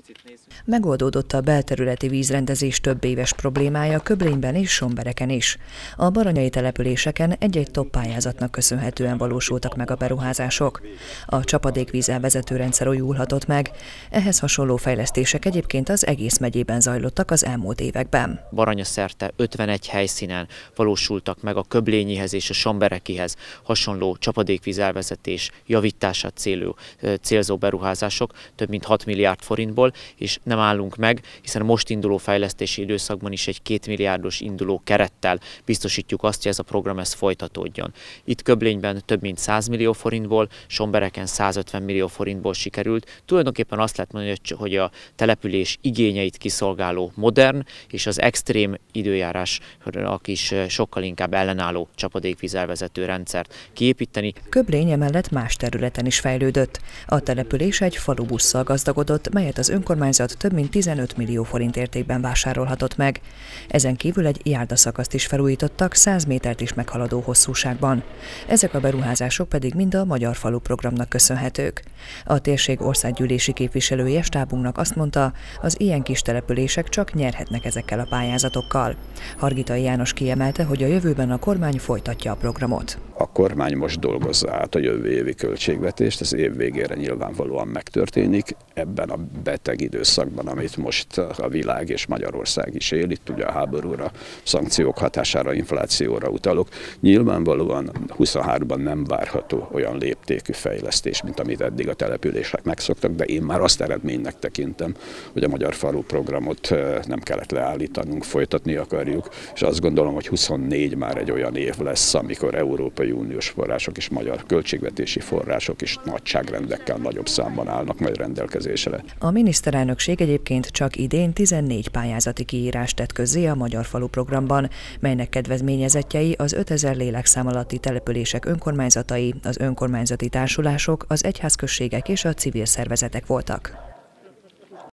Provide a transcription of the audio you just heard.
Megoldódott a belterületi vízrendezés több éves problémája Köblényben és Sombereken is. A baranyai településeken egy-egy top pályázatnak köszönhetően valósultak meg a beruházások. A csapadékvíz elvezető rendszer újulhatott meg, ehhez hasonló fejlesztések egyébként az egész megyében zajlottak az elmúlt években. Baranya szerte 51 helyszínen valósultak meg a köblényihez és a somberekihez hasonló csapadékvíz elvezetés javítását célzó beruházások több mint 6 milliárd forintból, és nem állunk meg, hiszen a most induló fejlesztési időszakban is egy 2 milliárdos induló kerettel biztosítjuk azt, hogy ez a program folytatódjon. Itt Köblényben több mint 100 millió forintból, Sombereken 150 millió forintból sikerült. Tulajdonképpen azt lehet mondani, hogy a település igényeit kiszolgáló modern és az extrém időjárásnak is sokkal inkább ellenálló csapadékvízelvezető rendszert kiépíteni. Köblény emellett más területen is fejlődött. A település egy falubusszal gazdagodott, melyet az önkormányzat több mint 15 millió forint értékben vásárolhatott meg. Ezen kívül egy járdaszakaszt is felújítottak 100 métert is meghaladó hosszúságban. Ezek a beruházások pedig mind a Magyar Falu programnak köszönhetők. A térség országgyűlési képviselője stábunknak azt mondta, az ilyen kis települések csak nyerhetnek ezekkel a pályázatokkal. Hargitai János kiemelte, hogy a jövőben a kormány folytatja a programot. A kormány most dolgozza át a jövő évi költségvetést, az év végére nyilvánvalóan megtörténik. Ebben a beteg időszakban, amit most a világ és Magyarország is él, itt ugye a háborúra, szankciók hatására, inflációra utalok, nyilvánvalóan 23-ban nem várható olyan léptékű fejlesztés, mint amit eddig a települések megszoktak, de én már azt eredménynek tekintem, hogy a Magyar Falu programot nem kellett leállítanunk, folytatni akarjuk, és azt gondolom, hogy 24 már egy olyan év lesz, amikor Európai Uniós források és magyar költségvetési források is nagyságrendekkel nagyobb számban állnak majd rendelkezésre. A miniszterelnökség egyébként csak idén 14 pályázati kiírást tett közzé a Magyar Falu programban, melynek kedvezményezettjei az 5000 lélekszám alatti települések önkormányzatai, az önkormányzati társulások, az egyházközségek és a civil szervezetek voltak.